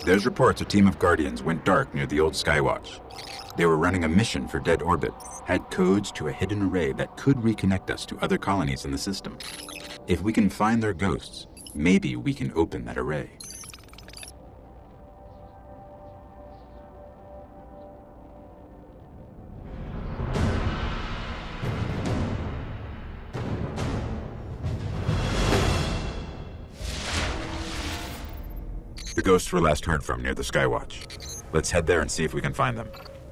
There's reports a team of Guardians went dark near the old Skywatch. They were running a mission for Dead Orbit, had codes to a hidden array that could reconnect us to other colonies in the system. If we can find their ghosts, maybe we can open that array. The ghosts were last heard from near the Skywatch. Let's head there and see if we can find them.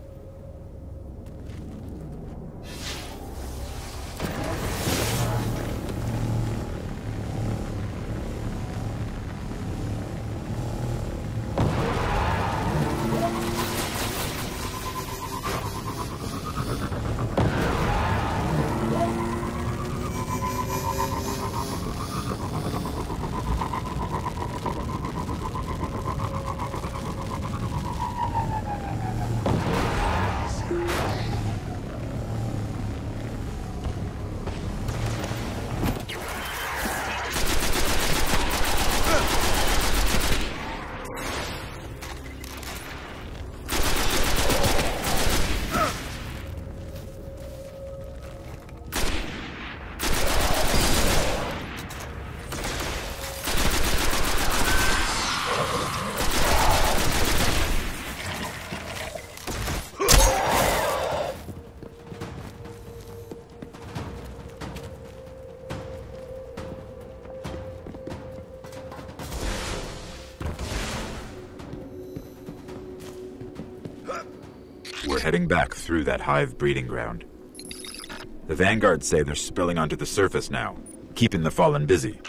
We're heading back through that hive breeding ground. The Vanguard say they're spilling onto the surface now, keeping the Fallen busy.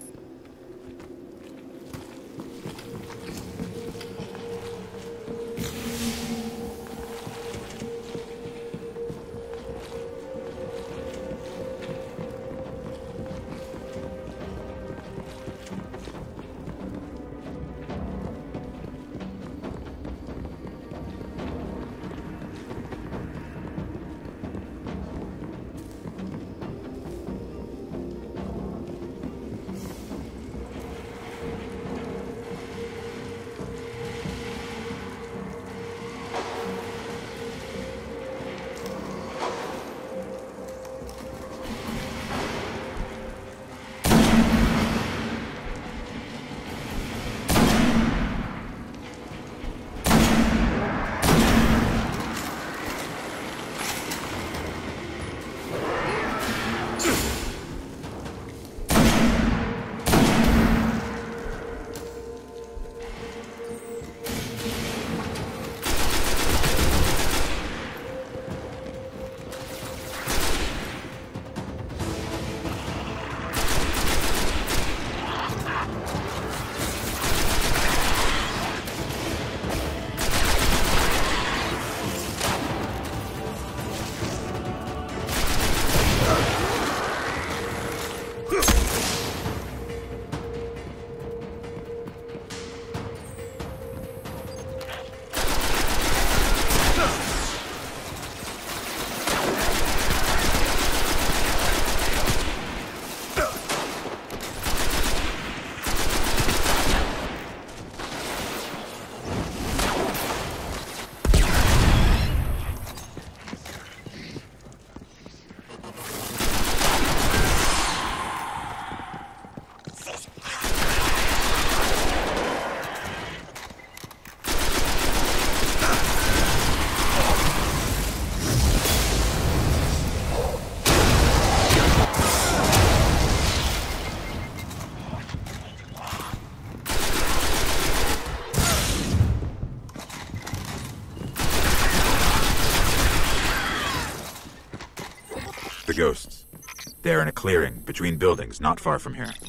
The ghosts. They're in a clearing between buildings not far from here.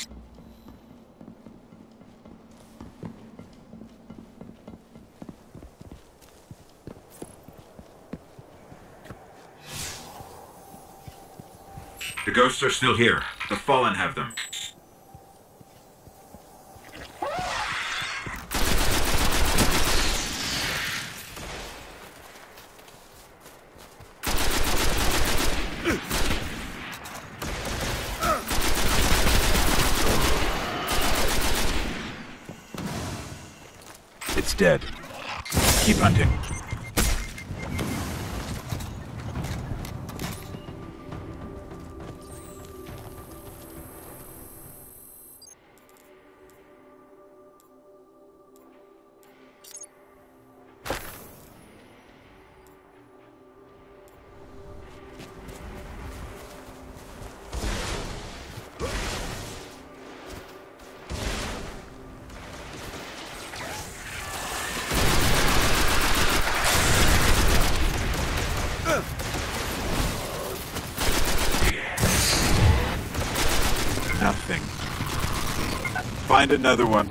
The ghosts are still here. The Fallen have them. It's dead. Keep hunting. Nothing. Find another one.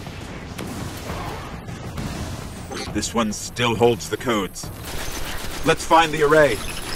This one still holds the codes. Let's find the array.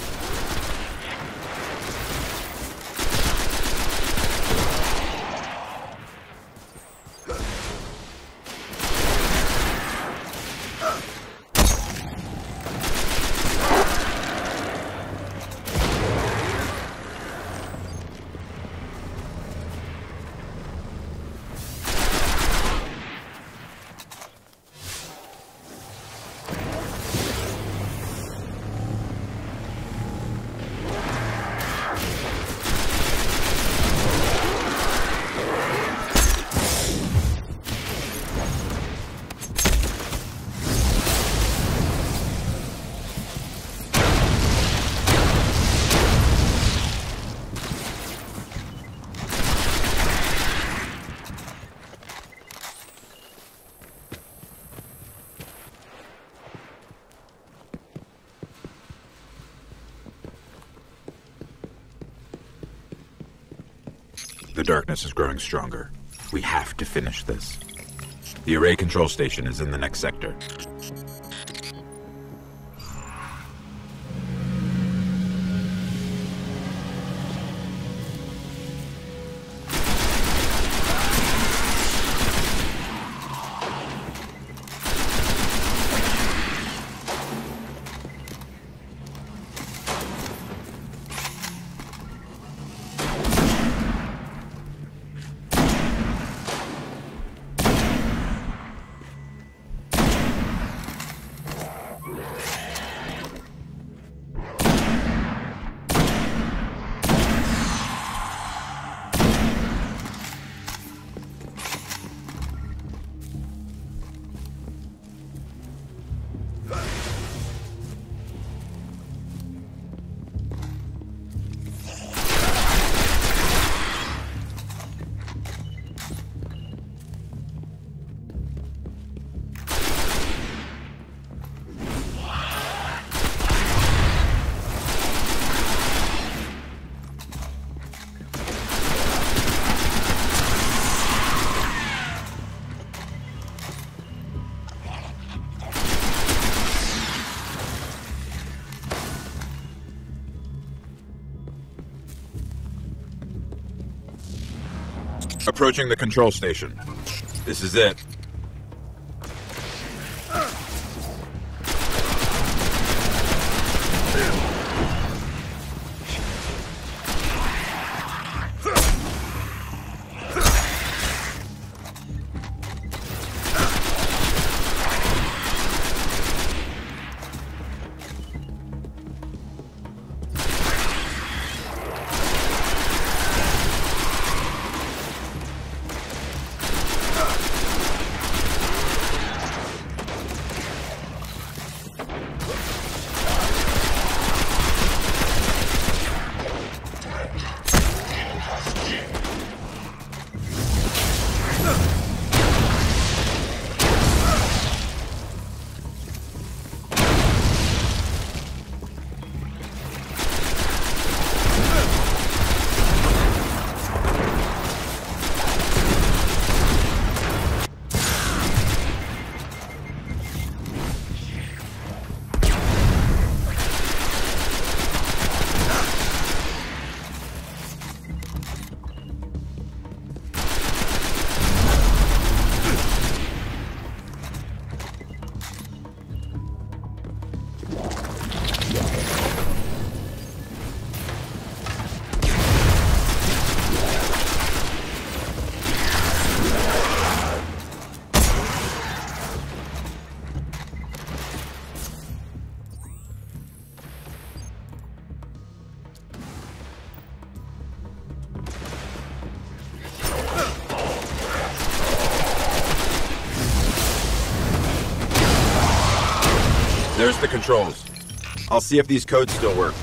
The darkness is growing stronger. We have to finish this. The array control station is in the next sector. Approaching the control station. This is it. There's the controls. I'll see if these codes still work.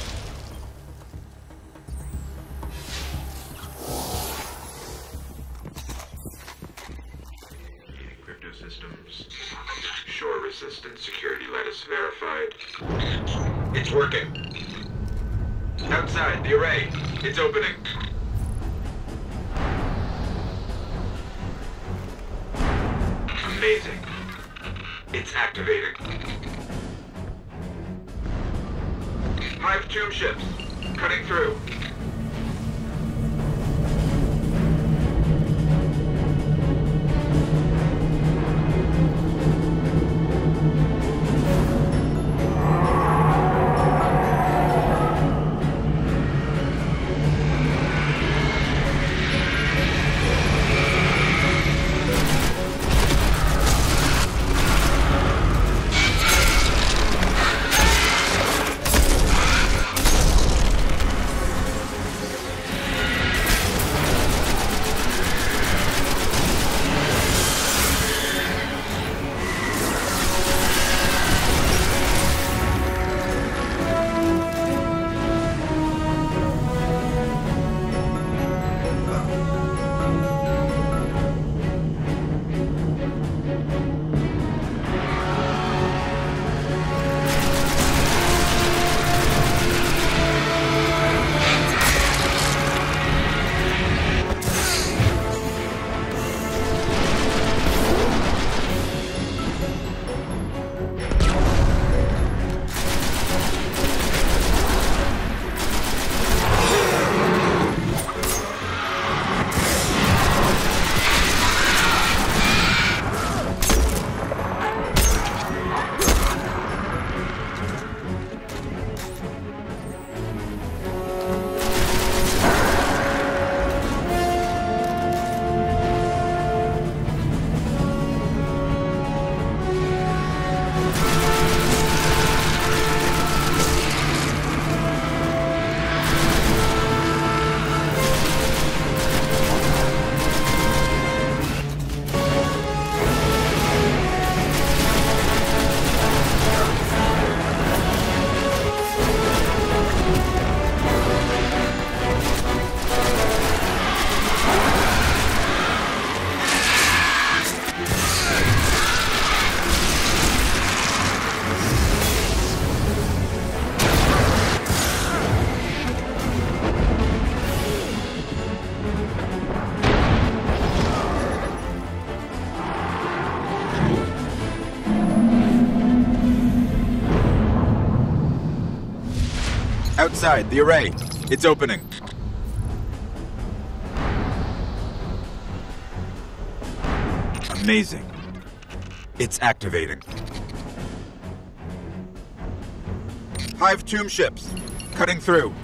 Crypto systems. Shore resistant security lattice verified. It's working. Outside, the array. It's opening. Amazing. It's activating. Hive tomb ships. Cutting through. Outside, the array. It's opening. Amazing. It's activating. Hive tomb ships. Cutting through.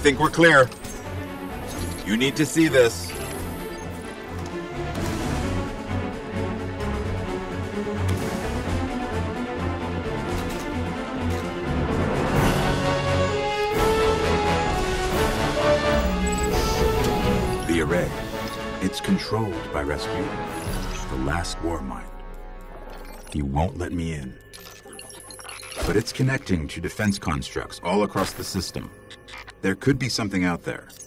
think we're clear. You need to see this. The array. It's controlled by Rasputin, the last war mind. He won't let me in. But it's connecting to defense constructs all across the system. There could be something out there.